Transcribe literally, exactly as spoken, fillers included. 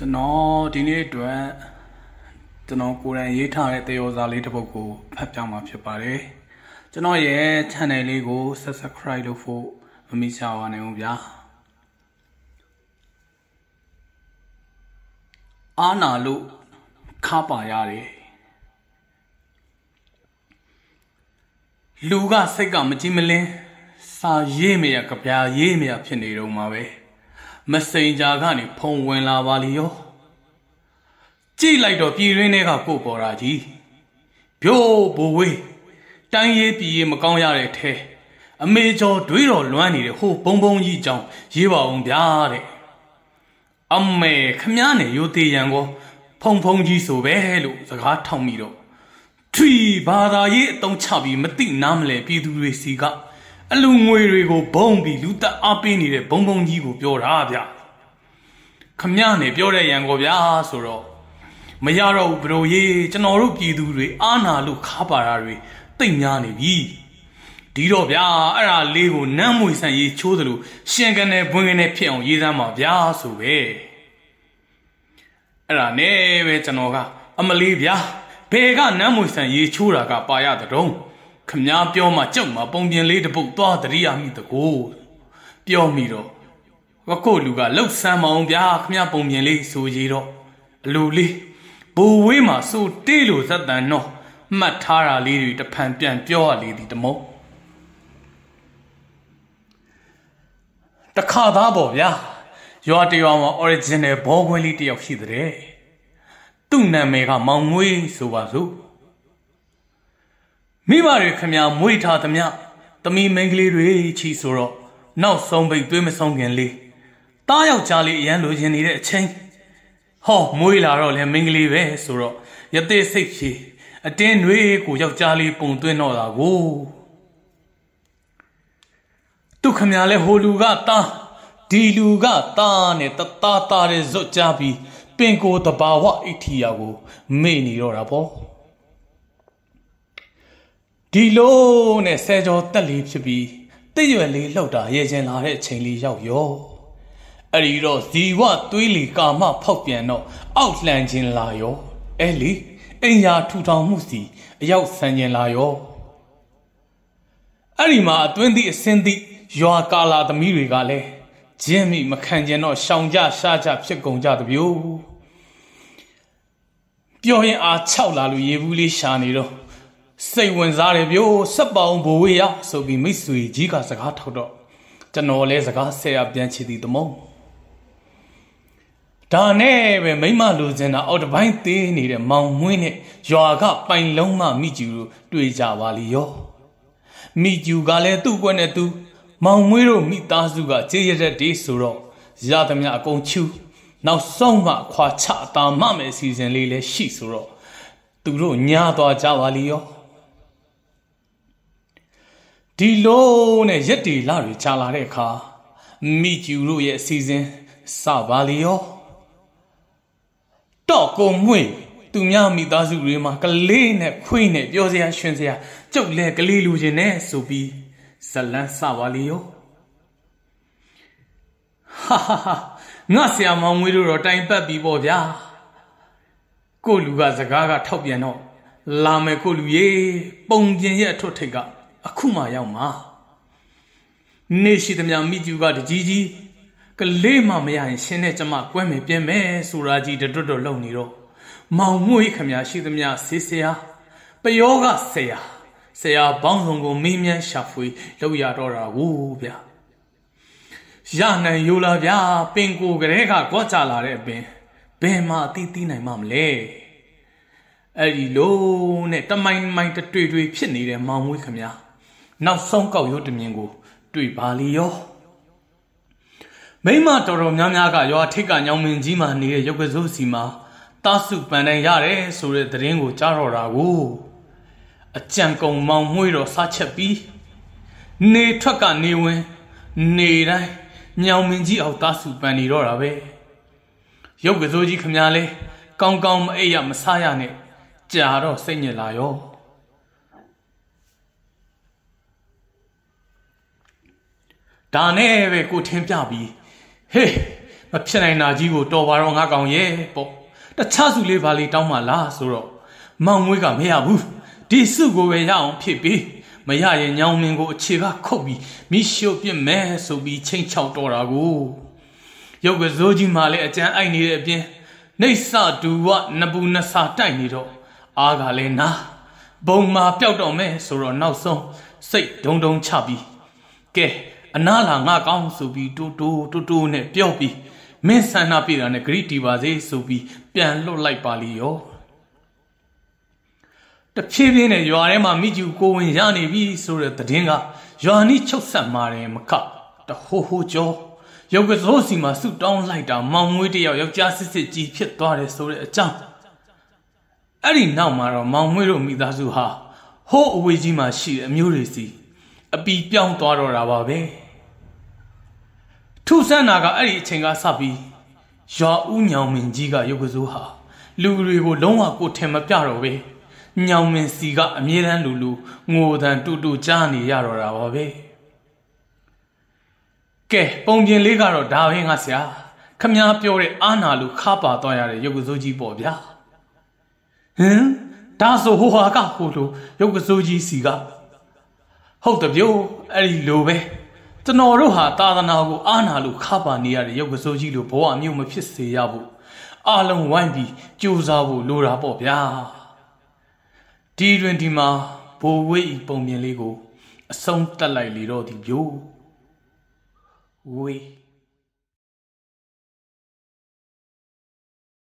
ကျွန်တော်ဒီနေ့အတွက်ကျွန်တော်ကိုယ်တိုင်ရေးထားတဲ့သရော်စာလေးတစ်ပုဒ်ကိုဖတ်ပြမှာဖြစ်ပါတယ်ကျွန်တော်ရဲ့ channel လေးကို subscribe လုပ်ဖို့မမိချပါနဲ့ဦးဗျာအားနာလို့ခါပါရတယ်လူကစိတ်ကမကြည်မလင်းစာရေးမရကြပြားရေးမရဖြစ်နေတော့မှာပဲမစိန်ကြာကနေဖုံဝင်လာပါလီရောကြည့်လိုက်တော့ပြည်ရင်းတွေကကိုပေါ်တာကြီးပြိုးဘိုးဝေးတိုင်းရေးပြည်ရေးမကောင်းရတဲ့ထဲအမေကျော်တွေးတော်လွမ်းနေတဲ့ဟိုဘုံဘုံကြီးကြောင်ရေးပါအောင်ဗျာတဲ့အမေခမည်းနဲ့ရိုသေးရန်ကိုဖုံဖုံကြီးဆိုပဲလို့စကားထောက်မိတော့ထွီဘာသာရေးအတုံးချပြီးမသိနားမလဲပြည်သူတွေစီကအလူငွေတွေကိုဘုံပြီးလူတက်အားပေးနေတဲ့ဘုံဘုံကြီးကိုပြောတာဗျခမည်းနဲ့ပြောတဲ့ရန်ကိုဗျာဆိုတော့မရတော့ဘူးဘရိုရေးကျွန်တော်တို့ပြည်သူတွေအားနာလို့ခါပါတာတွေတိတ်များနေပြီဒီတော့ဗျာအဲ့ဒါလေးကိုနမ်းမွေဆန်ရေးချိုးသလိုရှင်ကနေဘွင်ကနေဖြစ်အောင်ရေးစမ်းပါဗျာဆိုပဲအဲ့ဒါနဲ့ပဲကျွန်တော်ကအမလေးဗျာဘယ်ကနမ်းမွေဆန်ရေးချိုးတာကပါရတဲ့တုံးခမားပြောမှကြောက်မှပုံပြင်လေးတစ်ပုတ်သွားတရိယာမိတကိုပြောမိတော့ကိုလူကလှုပ်ဆမ်းမအောင်ဗျာခမားပုံပြင်လေးဆိုရတော့အလူလေးဘူဝေးမှာစိုးတေးလို့ဇက်တန်တော့မှတ်ထားတာလေးတွေတဖန်ပြန်ပြောရလေသည်တမောတခါသားပေါ့ဗျာရွာတရွာမှာ original ဘောခွဲလေးတယောက်ရှိတဲ့သူ့နာမည်ကမောင်ငွေဆိုပါစို့မိဘတွေခမမွေးထားသမျှသမီးမိန်းကလေးတွေချီဆိုတော့နောက်ဆုံးပိတ်သွေးမဆုံးခင်လေးတားယောက်ျားလေးအရန်လိုချင်နေတဲ့အချိန်ဟောမွေးလာတော့လဲမိန်းကလေးပဲဆိုတော့ရသေးစိတ်ဖြေအတင်းနှွေးကိုယောက်ျားလေးပုံသွင်းတော့တာကိုသူခမလဲဟိုလူကတားဒီလူကတားနဲ့တသားသားတဲ့ဇွတ်ကြပြီးပင်ကိုတဘာဝအိဋ္ဌိယာကိုမေ့နေတော့တာပေါ့ဒီလိုနဲ့ဆဲကြောတက်လေးဖြစ်ပြီးတိရွယ်လေးလှုပ်တာရဲချင်းလာတဲ့အချိန်လေးရောက်ရောအဲ့ဒီတော့ဇီဝသွေးလီကာမဖောက်ပြန်တော့အောက်လှန်ခြင်းလာရောအဲ့လီအိမ်ယာထူထောင်မှုစီအရောက်ဆန်ခြင်းလာရောအဲ့ဒီမှာအတွင်းသည့်အစင်းသည့်ရွာကာလာသမီးတွေကလည်းဂျင်းမိမခံကျင်တော့ရှောင်ကြရှားကြဖြစ်ကုန်ကြတပြို့ပြောရင်အားခြောက်လာလို့ရေဘူးလေးရှာနေတော့စိတ်ဝင်စားတယ်ဗျို့စက်ပေါင်းဘိုးဝေးရဆိုပြီးမိတ်ဆွေကြီးကစကားထောက်တော့ကျွန်တော်လဲစကားဆဲရပြန်ချီသည်တမုံဒါနဲ့ပဲမိမလူစင်တာအောက်တပိုင်းသေးနေတဲ့မောင်မွေးနဲ့ရွာကပိုင်လုံးမမိကျူတို့တွေ့ကြပါလီရောမိကျူကလည်းသူ့ကွက်နဲ့သူမောင်မွေးတို့မိသားစုကကြေးရတဲ့တေးဆိုတော့ရသမျှအကုန်ချူနောက်ဆုံးမှခွာချအတာမမယ်အစီအစဉ်လေးလည်းရှိဆိုတော့သူတို့ညားသွားကြပါလီရောဒီလိုနဲ့ရက်တီလာတွေကြာလာတဲ့အခါမိကျူတို့ရဲ့အစီအစဉ်စပါလီရောတော့ကိုမွေသူများမိသားစုတွေမှာကလေးနဲ့ခွေးနဲ့ပြောစရာရှင်စရာကြုတ်လဲကလေးလူချင်းနဲ့ဆိုပြီးဇလန်းစပါလီရောဟာဟာဟာငါဆရာမောင်ငွေတို့တော့တိုင်ပတ်ပြီပေါ့ဗျာကိုလူကစကားကထောက်ပြန်တော့လာမယ်ကိုလူရေပုံပြင်ရဲ့အထွတ်ထိပ်ကအခုမှရောက်မှာနေရှိသမျှမိကျူကတကြီးကြီးကလေးမှမရရင်ရှင်းတဲ့ကျမကွဲမယ်ပြင်းမယ်ဆိုတာကြီးတွတ်တွတ်လုံနေတော့မောင်မွေးခမရှိသမျှဆေးဆရာပယောကဆရာဆရာပေါင်းစုံကိုမေးမြန်းရှာဖွေလုပ်ရတော့တာကိုဗျာရနိုင်ရိုးလာဗျာပင်ကိုကလေးကကွက်ကြလာတဲ့အပင်ဘယ်မှအသိသိနိုင်မှမလဲအဲ့ဒီလိုနဲ့တမိုင်းမိုင်းတွေ့တွေ့ဖြစ်နေတဲ့မောင်မွေးခမနောက်ဆုံးကောက်ရုပ်တမြင်ကိုတွေ့ပါလီရောမိမတော်တော်များများကရွာထိပ်ကညောင်မင်းကြီးမှာနေတဲ့ရုပ်ကစိုးစီမှာတာစုပန်တိုင်းရတယ်ဆိုတဲ့သတင်းကိုကြားတော့တာကိုအကြံကုန်မောင်မွေးတော့စားချက်ပြီးနေထွက်ကနေဝင်နေတိုင်းညောင်မင်းကြီးအောင်တာစုပန်နေတော့တာပဲရုပ်ကစိုးကြီးခမလဲကောင်းကောင်းမအိပ်ရမစားရနဲ့ကြာတော့စိတ်ညစ်လာရောဒါနဲ့ပဲကိုထင်းပြပြီးဟေးမဖြစ်နိုင်တာကြီးကိုတော်ပါတော့ငါကောင်ရဲ့ပေါ့တခြားစုလေးပါလေးတောင်းမှလားဆိုတော့မောင်မွေးကမရဘူးဒီစုကိုပဲရအောင်ဖြစ်ပြီးမရရင်ညောင်မင်းကိုအခြေကခုတ်ပြီးမိရှို့ပြစ်မယ်ဆိုပြီးချိန်ချောက်တော်တာကိုရုပ်ကစိုးကြီးမှလည်းအကြမ်းအိုက်နေတဲ့အပြင်နှိမ့်စဒူဝနပူနဆာတိုက်နေတော့အားကလည်းနာဘုံမှာပျောက်တော့မယ်ဆိုတော့နောက်ဆုံးစိတ်ဒုံဒုံချပြီးကဲအနာလာငါကောင်းဆိုပြီးတူတူတူတူနဲ့ပြောပြီးမင်းဆန္ဒပြတာနဲ့ဂရိတီပါစေဆိုပြီးပြန်လွတ်လိုက်ပါလိရောတဖြည်းဖြည်းနဲ့ရွာထဲမှာမိကျူကိုဝင်ရနေပြီဆိုတဲ့သတင်းကရွာနီးချုပ်ဆက်မာတယ်မကတဟိုဟိုကျော်ရုပ်ကစိုးစီမှာဆုတောင်းလိုက်တာမောင်မွေးတယောက်ယောက်ျားစစ်စစ်ကြီးဖြစ်သွားတယ်ဆိုတဲ့အကြောင်းအဲ့ဒီနောက်မှာတော့မောင်မွေးတို့မိသားစုဟာဟိုးအဝေးကြီးမှာရှိတဲ့အမျိုးတွေစီအပီပြောင်းသွားတော့တာပါပဲထူဆန်းနာကအဲ့ဒီအချိန်ကစပြီးရွာဦးညောင်မင်းကြီးကရုပ်ကစိုးဟာလူတွေကိုလုံးဝကိုထင်မပြတော့ပဲညောင်မင်းစီကအမြဲတမ်းလူလူငိုတန်တူတူကြားနေရတော့တာပါပဲကဲပုံပြင်လေးကတော့ဒါပဲငါဆရာခမားပြောတဲ့အာနာလူခါပါသွားရတဲ့ရုပ်ကစိုးကြီးပေါ့ဗျာဟမ်ဒါဆိုဟိုဟာကဟိုလိုရုပ်ကစိုးကြီးစီကဟုတ်တယ်ဗျအဲ့ဒီလိုပဲကျွန်တော်တို့ဟာသာသနာကိုအာနာလူခါပါနေရတဲ့ရုပ်ကစိုးကြီးလိုဘဝမျိုးမဖြစ်စေရဘူးအားလုံးဝိုင်းပြီးကြိုးစားဖို့လိုတာပေါ့ဗျာဒီတွင်ဒီမှာဘိုးဝေးဤပုံပြင်လေးကိုအဆုံးတက်လိုက်လေတော့ဒီဗျိုးဝေး